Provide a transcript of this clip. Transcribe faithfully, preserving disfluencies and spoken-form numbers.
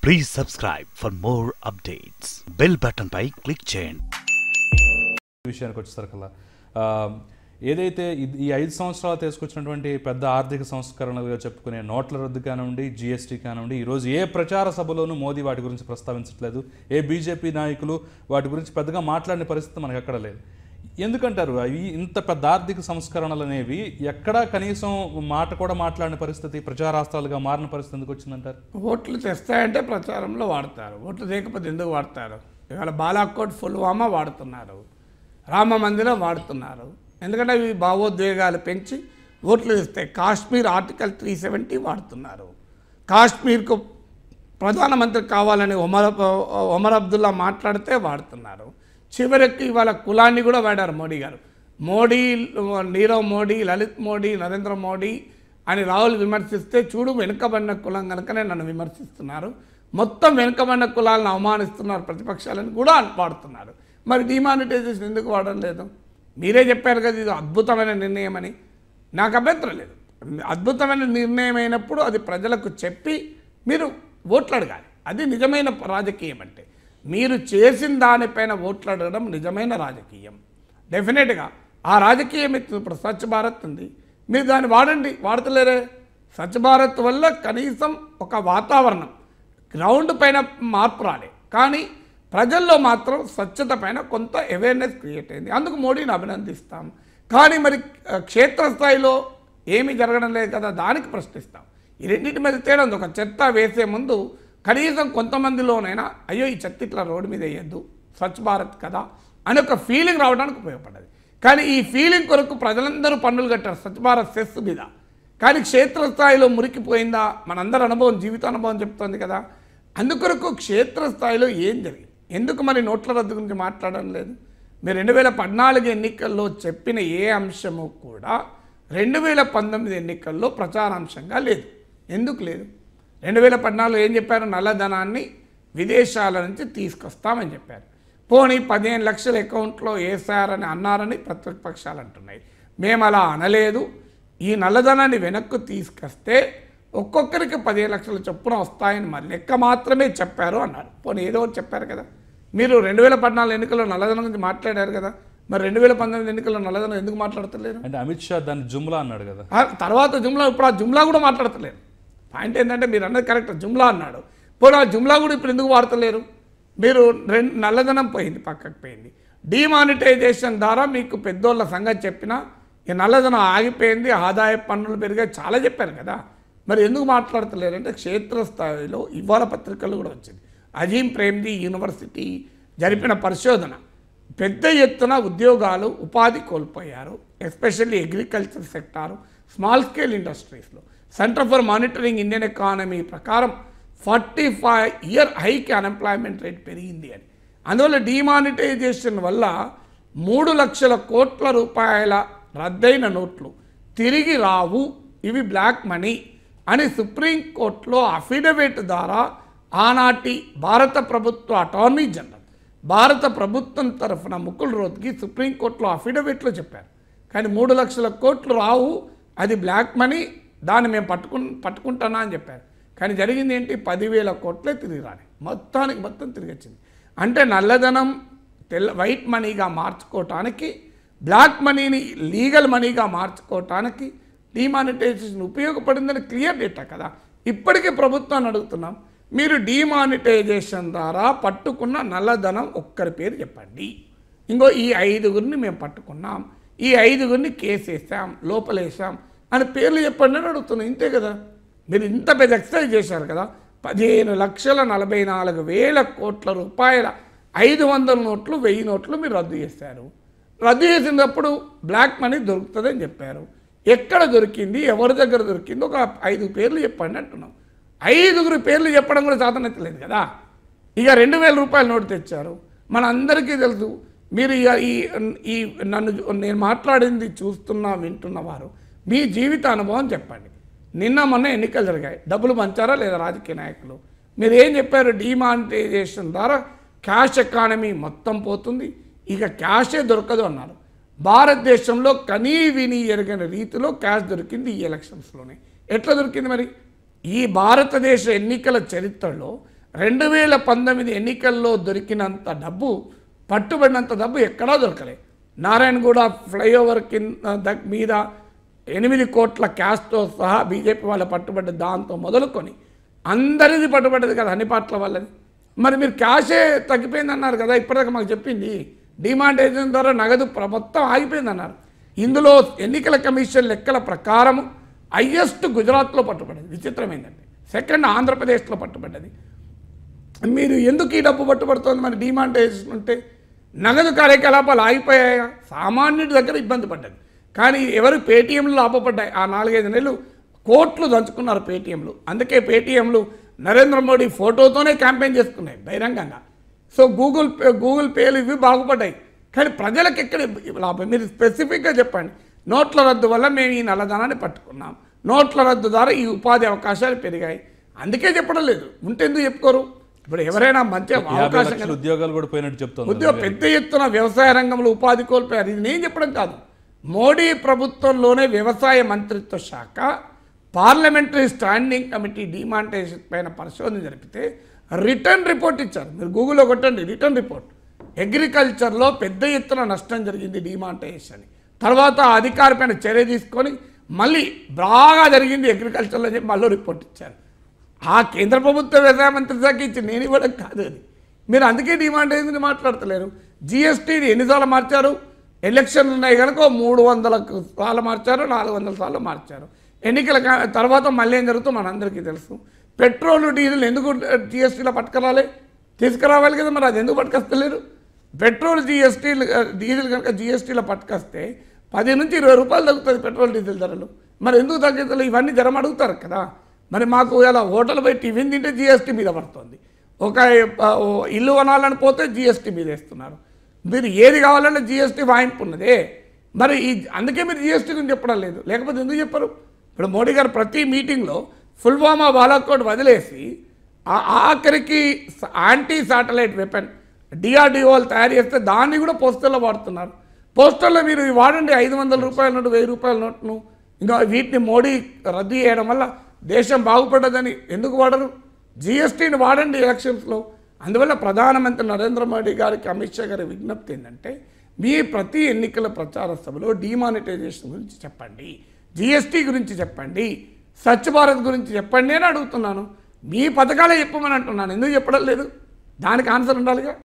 Please subscribe for more updates. Bell button pi click చేయండి. విషయానికి వచ్చేసరికల్లా ఏదైతే ఈ ఐదు సంవత్సరాలు తీసుకొచ్చినటువంటి పెద్ద ఆర్థిక సంస్కరణలుగా చెప్పుకునే నోట్ల రద్దు కానివ్వండి, జిఎస్టీ కానివ్వండి, ఈరోజు ఏ ప్రచార సభలోనూ మోదీ వాటి గురించి ప్రస్తావించట్లేదు. ఏ బీజేపీ నాయకులు వాటి గురించి పెద్దగా మాట్లాడిన పరిస్థితి మనకు ఎక్కడ లేదు. ఎందుకంటారు అవి ఇంత పెద్ద ఆర్థిక సంస్కరణలు అనేవి ఎక్కడా కనీసం మాట కూడా మాట్లాడిన పరిస్థితి, ప్రచారాస్త్రాలుగా మారిన పరిస్థితి ఎందుకు వచ్చిందంటారు? ఓట్లు తెస్తాయంటే ప్రచారంలో వాడతారు, ఓట్లు లేకపోతే ఎందుకు వాడతారు? ఇవాళ బాలాకోట్ పుల్వామా వాడుతున్నారు, రామ మందిరం వాడుతున్నారు. ఎందుకంటే అవి భావోద్వేగాలు పెంచి ఓట్లు ఇస్తాయి. కాశ్మీర్ ఆర్టికల్ త్రీ సెవెంటీ వాడుతున్నారు. కాశ్మీర్కు ప్రధానమంత్రి కావాలని ఒమర్ ఒమర్ అబ్దుల్లా మాట్లాడితే వాడుతున్నారు. చివరికి ఇవాళ కులాన్ని కూడా వాడారు మోడీ గారు. మోడీ, నీరవ్ మోడీ, లలిత్ మోడీ, నరేంద్ర మోడీ అని రాహుల్ విమర్శిస్తే చూడు వెనుకబడిన కులం కనుకనే నన్ను విమర్శిస్తున్నారు, మొత్తం వెనుకబడిన కులాలను అవమానిస్తున్నారు ప్రతిపక్షాలను కూడా వాడుతున్నారు. మరి డిమానిటైజేషన్ ఎందుకు వాడడం లేదు? మీరే చెప్పారు కదా ఇది అద్భుతమైన నిర్ణయం అని. నాకు అభ్యంతరం లేదు. అద్భుతమైన నిర్ణయం అయినప్పుడు అది ప్రజలకు చెప్పి మీరు ఓట్లు అడగాలి. అది నిజమైన రాజకీయం. అంటే మీరు చేసిన దానిపైన ఓట్లు అడగడం నిజమైన రాజకీయం. డెఫినెట్గా ఆ రాజకీయం ఇప్పుడు స్వచ్ఛ భారత్ ఉంది, మీరు దాన్ని వాడండి. వాడతలేరే? స్వచ్ఛ భారత్ వల్ల కనీసం ఒక వాతావరణం గ్రౌండ్ పైన మార్పు రాలే, కానీ ప్రజల్లో మాత్రం స్వచ్ఛత పైన కొంత అవేర్నెస్ క్రియేట్ అయింది. అందుకు మోడీని అభినందిస్తాం. కానీ మరి క్షేత్రస్థాయిలో ఏమీ జరగడం లేదు కదా, దానికి ప్రశ్నిస్తాం. ఈ రెండింటి మీద తేడా ఉంది. ఒక చెత్త వేసే ముందు కనీసం కొంతమందిలోనైనా అయ్యో ఈ చెత్త ఇట్లా రోడ్డు మీద వేయద్దు, స్వచ్ఛ భారత్ కదా అని ఒక ఫీలింగ్ రావడానికి ఉపయోగపడ్డది. కానీ ఈ ఫీలింగ్ కొరకు ప్రజలందరూ పన్నులు కట్టారు స్వచ్ఛ భారత్ సెస్ మీద. కానీ క్షేత్రస్థాయిలో మురికిపోయిందా? మనందరి అనుభవం, జీవిత అనుభవం చెప్తోంది కదా. అందుకొరకు క్షేత్రస్థాయిలో ఏం జరిగింది? ఎందుకు మరి నోట్ల రద్దు గురించి మాట్లాడడం లేదు? మీరు రెండు వేల పద్నాలుగు ఎన్నికల్లో చెప్పిన ఏ అంశము కూడా రెండు వేల పంతొమ్మిది ఎన్నికల్లో ప్రచారాంశంగా లేదు. ఎందుకు లేదు? రెండు వేల పద్నాలుగులో ఏం చెప్పారు? నల్లధనాన్ని విదేశాల నుంచి తీసుకొస్తామని చెప్పారు. పోనీ పదిహేను లక్షల అకౌంట్లో వేసారని అన్నారని ప్రతిపక్షాలు అంటున్నాయి. మేము అలా అనలేదు. ఈ నల్లధనాన్ని వెనక్కు తీసుకొస్తే ఒక్కొక్కరికి పదిహేను లక్షల చొప్పున వస్తాయని మరి లెక్క మాత్రమే చెప్పారు అన్నారు. పోనీ ఏదో ఒకటి చెప్పారు కదా. మీరు రెండు వేల పద్నాలుగు ఎన్నికల్లో నల్లధనం గురించి మాట్లాడారు కదా, మరి రెండు వేల పంతొమ్మిది ఎన్నికల్లో నల్లధనం ఎందుకు మాట్లాడతలేరు? అంటే అమిత్ షా దాన్ని జుమ్లా అన్నాడు కదా, తర్వాత జుమ్లా. ఇప్పుడు ఆ జుమ్లా కూడా మాట్లాడతలేరు. పాయింట్ ఏంటంటే మీరు అన్నది కరెక్ట్, జుమ్లా అన్నాడు. పోనీ ఆ జుమ్లా కూడా ఇప్పుడు ఎందుకు వాడతలేరు? మీరు రెండు నల్లధనం పోయింది, పక్కకు పోయింది. డిమానిటైజేషన్ ద్వారా మీకు పెద్దోళ్ళ సంగతి చెప్పినా ఈ నల్లధనం ఆగిపోయింది, ఆదాయ పన్నులు పెరిగాయి, చాలా చెప్పారు కదా. మరి ఎందుకు మాట్లాడతలేరు అంటే క్షేత్రస్థాయిలో ఇవాళ పత్రికలు కూడా వచ్చింది. అజీం ప్రేమ్జీ యూనివర్సిటీ జరిపిన పరిశోధన, పెద్ద ఎత్తున ఉద్యోగాలు, ఉపాధి కోల్పోయారు, especially agriculture sector, small scale ఇండస్ట్రీస్లో. Centre for monitoring Indian economy ప్రకారం ఫార్టీ ఫైవ్ ఇయర్ హైకి అన్ఎంప్లాయ్మెంట్ రేట్ పెరిగింది అని. అందువల్ల డిమానిటైజేషన్ వల్ల మూడు లక్షల కోట్ల రూపాయల రద్దయిన నోట్లు తిరిగి రావు, ఇవి బ్లాక్ మనీ అని సుప్రీంకోర్టులో అఫిడవిట్ ద్వారా ఆనాటి భారత ప్రభుత్వ అటార్నీ జనరల్, భారత ప్రభుత్వం తరఫున ముకుల్ రోత్కి సుప్రీంకోర్టులో అఫిడవిట్లో చెప్పారు. కానీ మూడు లక్షల కోట్లు రావు, అది బ్లాక్ మనీ, దాన్ని మేము పట్టుకు పట్టుకుంటానా అని చెప్పారు. కానీ జరిగింది ఏంటి? పదివేల కోట్లే తిరిగి రాని, మొత్తానికి మొత్తం తిరిగి వచ్చింది. అంటే నల్లధనం తెల్ల వైట్ మనీగా మార్చుకోవటానికి, బ్లాక్ మనీని లీగల్ మనీగా మార్చుకోవటానికి డిమానిటైజేషన్ ఉపయోగపడిందని క్లియర్ డేటా కదా. ఇప్పటికీ ప్రభుత్వాన్ని అడుగుతున్నాం, మీరు డిమానిటైజేషన్ ద్వారా పట్టుకున్న నల్లధనం ఒక్కరి పేరు చెప్పండి. ఇంకో ఈ ఐదుగురిని మేము పట్టుకున్నాం, ఈ ఐదుగురిని కేసు వేసాం, లోపలేసాం అని పేర్లు చెప్పండి అని అడుగుతున్నాం. ఇంతే కదా. మీరు ఇంత పెద్ద ఎక్సర్సైజ్ చేశారు కదా. పదిహేను లక్షల నలభై నాలుగు వేల కోట్ల రూపాయల ఐదు వందల నోట్లు, వెయ్యి నోట్లు మీరు రద్దు చేశారు. రద్దు చేసినప్పుడు బ్లాక్ మనీ దొరుకుతుందని చెప్పారు. ఎక్కడ దొరికింది, ఎవరి దగ్గర దొరికింది, ఒక ఐదు పేర్లు చెప్పండి అంటున్నాం. ఐదుగురు పేర్లు చెప్పడం కూడా సాధనెత్తలేదు కదా. ఇక రెండు వేల రూపాయల నోటు తెచ్చారు. మన అందరికీ తెలుసు. మీరు ఇక ఈ ఈ నన్ను నేను మాట్లాడింది చూస్తున్నా వింటున్న వారు మీ జీవిత అనుభవం చెప్పండి. నిన్న మొన్న ఎన్నికలు జరిగాయి, డబ్బులు పంచారా లేదా రాజకీయ నాయకులు? మీరు ఏం చెప్పారు? డిమానిటైజేషన్ ద్వారా క్యాష్ ఎకానమీ మొత్తం పోతుంది, ఇక క్యాషే దొరకదు అన్నారు. భారతదేశంలో కనీ విని ఎరగని రీతిలో క్యాష్ దొరికింది ఈ ఎలక్షన్స్లోనే. ఎట్లా దొరికింది మరి? ఈ భారతదేశ ఎన్నికల చరిత్రలో రెండు వేల పంతొమ్మిది ఎన్నికల్లో దొరికినంత డబ్బు, పట్టుబడినంత డబ్బు ఎక్కడా దొరకలేదు. నారాయణగూడ ఫ్లైఓవర్ కింద మీద ఎనిమిది కోట్ల క్యాష్తో సహా బీజేపీ వాళ్ళ పట్టుబడ్డ దాంతో మొదలుకొని అందరిది పట్టుబడ్డది కదా అన్ని పార్టీల వాళ్ళది. మరి మీరు క్యాషే తగ్గిపోయింది అన్నారు కదా, ఇప్పటిదాకా మాకు చెప్పింది డిమానిటైజేషన్ ద్వారా నగదు మొత్తం ఆగిపోయింది అన్నారు. ఇందులో ఎన్నికల కమిషన్ లెక్కల ప్రకారం హైయెస్ట్ గుజరాత్లో పట్టుబడ్డది. విచిత్రమైందండి. సెకండ్ ఆంధ్రప్రదేశ్లో పట్టుబడ్డది. మీరు ఎందుకు ఈ డబ్బు పట్టుబడుతుంది? మరి డిమానిటైజేషన్ ఉంటే నగదు కార్యకలాపాలు ఆగిపోయాయా? సామాన్యుడి దగ్గర ఇబ్బంది పడ్డది. కానీ ఎవరు పేటీఎంలు లాభపడ్డాయి. ఆ నాలుగైదు నెలలు కోట్లు దంచుకున్నారు పేటీఎంలు. అందుకే పేటీఎంలు నరేంద్ర మోడీ ఫోటోతోనే క్యాంపెయిన్ చేసుకున్నాయి బహిరంగంగా. సో గూగుల్ పే గూగుల్ పేలు ఇవి బాగుపడ్డాయి. కానీ ప్రజలకు ఎక్కడ లాభం? మీరు స్పెసిఫిక్గా చెప్పండి. నోట్ల రద్దు వల్ల మేము ఈ నల్లధనాన్ని పట్టుకున్నాం, నోట్ల రద్దు ద్వారా ఈ ఉపాధి అవకాశాలు పెరిగాయి. అందుకే చెప్పడం లేదు. ఉంటే ఎందుకు చెప్పుకోరు? ఇప్పుడు ఎవరైనా మంచి అవకాశం, ఉద్యోగాలు కూడా పోయినట్టు చెప్తాను. ఉద్యోగం పెద్ద ఎత్తున వ్యవసాయ రంగంలో ఉపాధి కోల్పోయారు. ఇది నేను చెప్పడం కాదు. మోడీ ప్రభుత్వంలోనే వ్యవసాయ మంత్రిత్వ శాఖ పార్లమెంటరీ స్టాండింగ్ కమిటీ డిమానిటైజేషన్ పైన పరిశోధన జరిపితే రిటర్న్ రిపోర్ట్ ఇచ్చారు. మీరు గూగుల్లో కొట్టండి, రిటర్న్ రిపోర్ట్. అగ్రికల్చర్లో పెద్ద ఎత్తున నష్టం జరిగింది డిమానిటైజేషన్. తర్వాత అధికారి పైన చర్య తీసుకొని మళ్ళీ బాగా జరిగింది అగ్రికల్చర్లో చెప్పి మళ్ళీ రిపోర్ట్ ఇచ్చారు. ఆ కేంద్ర ప్రభుత్వ వ్యవసాయ మంత్రి శాఖ ఇచ్చి నేను ఇవ్వడం కాదు అది. మీరు అందుకే డిమానిటైజేషన్ మాట్లాడతలేరు. జిఎస్టీని ఎన్నిసార్లు మార్చారు? ఎలక్షన్లు ఉన్నాయి కనుక మూడు వందల సార్లు మార్చారు, నాలుగు వందల సార్లు మార్చారు. ఎన్నికల తర్వాత మళ్ళీ ఏం జరుగుతుందో మనందరికీ తెలుసు. పెట్రోల్ డీజిల్ ఎందుకు జిఎస్టీలో పట్టుకురాలి? తీసుకురావాలి కదా, మరి అది ఎందుకు పట్టుకొస్తలేరు? పెట్రోల్ జిఎస్టీ డీజిల్ కనుక జిఎస్టీలో పట్టుకొస్తే పది నుంచి ఇరవై రూపాయలు తగ్గుతుంది పెట్రోల్ డీజిల్ ధరలు. మరి ఎందుకు తగ్గుతుంది? ఇవన్నీ జరం అడుగుతారు కదా. మరి మాకు ఇలా హోటల్ పోయి టిఫిన్ తింటే జిఎస్టీ మీద పడుతుంది, ఒక ఇల్లు కొనాలని పోతే జిఎస్టీ మీద వేస్తున్నారు. మీరు ఏది కావాలన్నా జిఎస్టీ వాయింపు ఉన్నదే. మరి ఈ అందుకే మీరు జిఎస్టీ గురించి చెప్పడం లేదు. లేకపోతే ఎందుకు చెప్పరు? ఇప్పుడు మోడీ గారు ప్రతి మీటింగ్లో పుల్వామా బాలాకోట్ వదిలేసి ఆఖరికి యాంటీ శాటిలైట్ వెపన్ డిఆర్డిఓ వాళ్ళు తయారు చేస్తే దాన్ని కూడా పోస్టర్లో వాడుతున్నారు. పోస్టర్లో మీరు వాడండి ఐదు వందల రూపాయల నోటు, వెయ్యి రూపాయల నోట్ను. ఇంకా వీటిని మోడీ రద్దు చేయడం వల్ల దేశం బాగుపడ్డదని ఎందుకు వాడరు? జిఎస్టీని వాడండి ఎలక్షన్స్లో. అందువల్ల ప్రధానమంత్రి నరేంద్ర మోడీ గారికి అమిత్ షా గారి విజ్ఞప్తి ఏంటంటే, మీ ప్రతి ఎన్నికల ప్రచార సభలో డిమానిటైజేషన్ గురించి చెప్పండి, జిఎస్టీ గురించి చెప్పండి, స్వచ్ఛ భారత్ గురించి చెప్పండి అని అడుగుతున్నాను. మీ పథకాలే చెప్పమని అంటున్నాను. ఎందుకు చెప్పడం లేదు? దానికి ఆన్సర్ ఉండాలిగా.